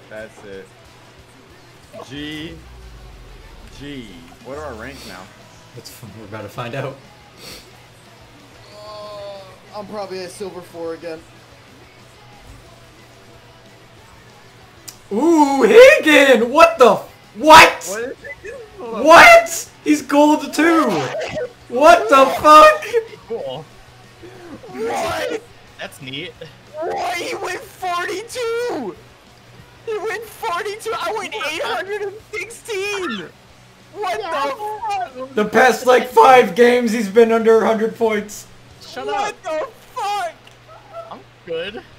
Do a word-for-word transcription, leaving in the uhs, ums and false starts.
That's it. G. G. What are our ranks now? That's we're about to find out. Uh, I'm probably a silver four again. Ooh, Higgin! What the? What? What is Higgin? What? He's gold too. What the fuck? Cool. What? That's neat. What? He went forty-two! He went forty-two! I went eight hundred sixteen! What the fuck? The past like five games he's been under one hundred points. Shut what up. the fuck? I'm good.